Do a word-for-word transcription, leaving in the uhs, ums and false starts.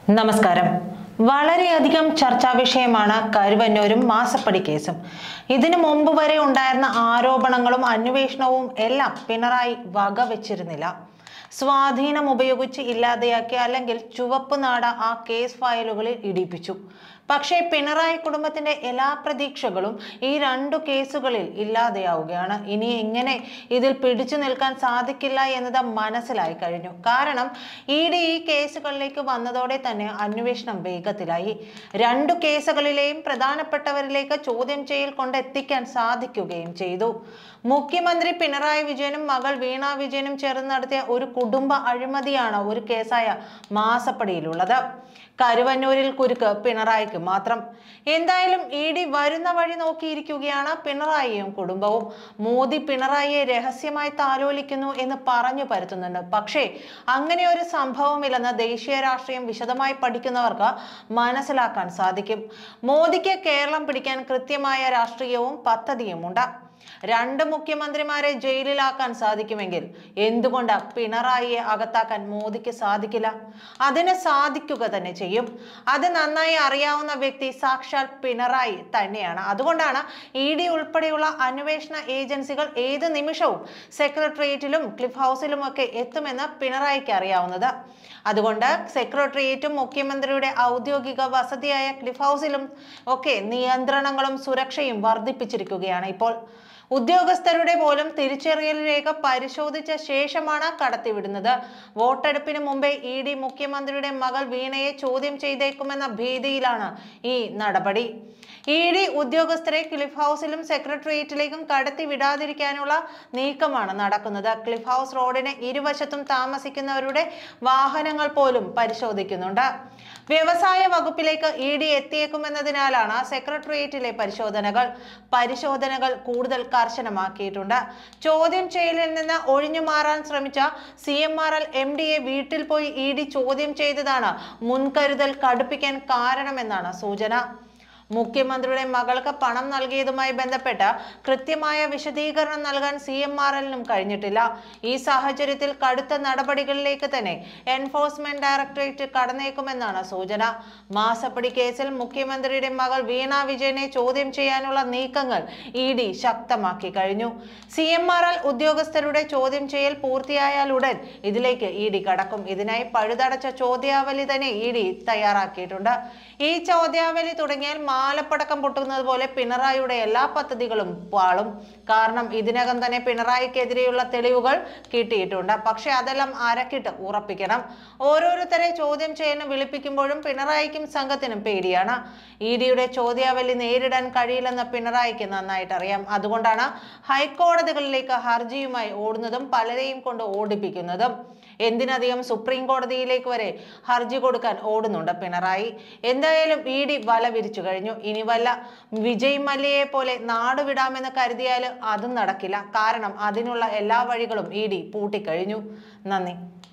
നമസ്കാരം. വളരെയധികം ചർച്ചാ വിഷയമാണ് കരുവന്നൂരും മാസപ്പടി കേസും. ഇതിനു മുമ്പ് വരെ ഉണ്ടായിരുന്ന ആരോപണങ്ങളും അന്വേഷണവും എല്ലാം പിണറായി വകവെച്ചിരുന്നില്ല. സ്വാധീനം ഉപയോഗിച്ച് ഇല്ലാതെയാക്കി അല്ലെങ്കിൽ ചുവപ്പ് നാട ആ കേസ് ഫയലുകളിൽ ഇടിപ്പിച്ചു. പക്ഷേ പിണറായി കുടുംബത്തിന്റെ എല്ലാ പ്രതീക്ഷകളും ഈ രണ്ടു കേസുകളിൽ ഇല്ലാതെയാവുകയാണ്. ഇനി എങ്ങനെ ഇതിൽ പിടിച്ചു നിൽക്കാൻ സാധിക്കില്ല എന്നത് മനസ്സിലായി കഴിഞ്ഞു. കാരണം ഇ ഡി ഈ കേസുകളിലേക്ക് വന്നതോടെ തന്നെ അന്വേഷണം വേഗത്തിലായി. രണ്ടു കേസുകളിലെയും പ്രധാനപ്പെട്ടവരിലേക്ക് ചോദ്യം ചെയ്യൽ കൊണ്ടെത്തിക്കാൻ സാധിക്കുകയും ചെയ്തു. മുഖ്യമന്ത്രി പിണറായി വിജയനും മകൾ വീണ വിജയനും ചേർന്ന് നടത്തിയ ഒരു കുടുംബ അഴിമതിയാണ് ഒരു കേസായ മാസപ്പടിയിലുള്ളത്. കരുവന്നൂരിൽ കുരുക്ക് പിണറായിക്ക് മാത്രം. എന്തായാലും ഇ ഡി വരുന്ന വഴി നോക്കിയിരിക്കുകയാണ് പിണറായിയും കുടുംബവും. മോദി പിണറായിയെ രഹസ്യമായി താലോലിക്കുന്നു എന്ന് പറഞ്ഞു പരത്തുന്നുണ്ട്. പക്ഷേ അങ്ങനെ ഒരു സംഭവമില്ലെന്ന് ദേശീയ രാഷ്ട്രീയം വിശദമായി പഠിക്കുന്നവർക്ക് മനസ്സിലാക്കാൻ സാധിക്കും. മോദിക്ക് കേരളം പിടിക്കാൻ കൃത്യമായ രാഷ്ട്രീയവും പദ്ധതിയുമുണ്ട്. രണ്ട് മുഖ്യമന്ത്രിമാരെ ജയിലിലാക്കാൻ സാധിക്കുമെങ്കിൽ എന്തുകൊണ്ട് പിണറായിയെ അകത്താക്കാൻ മോദിക്ക് സാധിക്കില്ല? അതിന് സാധിക്കുക തന്നെ ചെയ്യും. അത് നന്നായി അറിയാവുന്ന വ്യക്തി സാക്ഷാൽ പിണറായി തന്നെയാണ്. അതുകൊണ്ടാണ് ഇ ഡി ഉൾപ്പെടെയുള്ള അന്വേഷണ ഏജൻസികൾ ഏത് നിമിഷവും സെക്രട്ടേറിയറ്റിലും ക്ലിഫ് ഹൗസിലും ഒക്കെ എത്തുമെന്ന് പിണറായിക്ക് അറിയാവുന്നത്. അതുകൊണ്ട് സെക്രട്ടേറിയറ്റും മുഖ്യമന്ത്രിയുടെ ഔദ്യോഗിക വസതിയായ ക്ലിഫ് ഹൗസിലും ഒക്കെ നിയന്ത്രണങ്ങളും സുരക്ഷയും വർദ്ധിപ്പിച്ചിരിക്കുകയാണ് ഇപ്പോൾ. ഉദ്യോഗസ്ഥരുടെ പോലും തിരിച്ചറിയൽ രേഖ പരിശോധിച്ച ശേഷമാണ് കടത്തിവിടുന്നത്. വോട്ടെടുപ്പിന് മുമ്പേ ഇ ഡി മുഖ്യമന്ത്രിയുടെ മകൾ വീണയെ ചോദ്യം ചെയ്തേക്കുമെന്ന ഭീതിയിലാണ് ഈ നടപടി. ഇ ഡി ഉദ്യോഗസ്ഥരെ ക്ലിഫ് ഹൗസിലും സെക്രട്ടേറിയറ്റിലേക്കും കടത്തി വിടാതിരിക്കാനുള്ള നീക്കമാണ് നടക്കുന്നത്. ക്ലിഫ് ഹൗസ് റോഡിന് ഇരുവശത്തും താമസിക്കുന്നവരുടെ വാഹനങ്ങൾ പോലും പരിശോധിക്കുന്നുണ്ട്. വ്യവസായ വകുപ്പിലേക്ക് ഇ ഡി എത്തിയേക്കുമെന്നതിനാലാണ് സെക്രട്ടേറിയറ്റിലെ പരിശോധനകൾ പരിശോധനകൾ കൂടുതൽ കർശനമാക്കിയിട്ടുണ്ട്. ചോദ്യം ചെയ്യലിൽ നിന്ന് ഒഴിഞ്ഞു മാറാൻ ശ്രമിച്ച C M R L M ഡിയെ വീട്ടിൽ പോയി ഇ ഡി ചോദ്യം ചെയ്തതാണ് മുൻകരുതൽ കടുപ്പിക്കാൻ കാരണമെന്നാണ് സൂചന. മുഖ്യമന്ത്രിയുടെ മകൾക്ക് പണം നൽകിയതുമായി ബന്ധപ്പെട്ട് കൃത്യമായ വിശദീകരണം നൽകാൻ സി എം ആർ എല്ലിനും കഴിഞ്ഞിട്ടില്ല. ഈ സാഹചര്യത്തിൽ കടുത്ത നടപടികളിലേക്ക് തന്നെ എൻഫോഴ്സ്മെന്റ് ഡയറക്ടറേറ്റ് കടന്നേക്കുമെന്നാണ് സൂചന. മാസപ്പടി കേസിൽ മുഖ്യമന്ത്രിയുടെ മകൾ വീണ വിജയനെ ചോദ്യം ചെയ്യാനുള്ള നീക്കങ്ങൾ ഇ ഡി ശക്തമാക്കി കഴിഞ്ഞു. സി എം ആർ എൽ ഉദ്യോഗസ്ഥരുടെ ചോദ്യം ചെയ്യൽ പൂർത്തിയായാലുടൻ ഇതിലേക്ക് ഇ ഡി കടക്കും. ഇതിനായി പഴുതടച്ച ചോദ്യാവലി തന്നെ ഇ ഡി തയ്യാറാക്കിയിട്ടുണ്ട്. ഈ ചോദ്യാവലി തുടങ്ങിയാൽ മാലപ്പടക്കം പൊട്ടുന്നത് പോലെ പിണറായിയുടെ എല്ലാ പദ്ധതികളും പാളും. കാരണം ഇതിനകം തന്നെ പിണറായിക്കെതിരെയുള്ള തെളിവുകൾ കിട്ടിയിട്ടുണ്ട്. പക്ഷെ അതെല്ലാം അരക്കിട്ട് ഉറപ്പിക്കണം. ഓരോരുത്തരെ ചോദ്യം ചെയ്യാൻ വിളിപ്പിക്കുമ്പോഴും പിണറായിക്കും സംഘത്തിനും പേടിയാണ്. ഇ ഡിയുടെ ചോദ്യാവലി നേരിടാൻ കഴിയില്ലെന്ന് പിണറായിക്ക് നന്നായിട്ട് അറിയാം. അതുകൊണ്ടാണ് ഹൈക്കോടതികളിലേക്ക് ഹർജിയുമായി ഓടുന്നതും പലരെയും കൊണ്ട് ഓടിപ്പിക്കുന്നതും. എന്തിനധികം സുപ്രീം കോടതിയിലേക്ക് വരെ ഹർജി കൊടുക്കാൻ ഓടുന്നുണ്ട് പിണറായി. എന്തായാലും ഇ ഡി വല വിരിച്ചു കഴിഞ്ഞു. ഇനി വല്ല വിജയ് മല്യയെ പോലെ നാടുവിടാമെന്ന് കരുതിയാൽ അതും നടക്കില്ല. കാരണം അതിനുള്ള എല്ലാ വഴികളും ഇ ഡി പൂട്ടിക്കഴിഞ്ഞു. നന്ദി.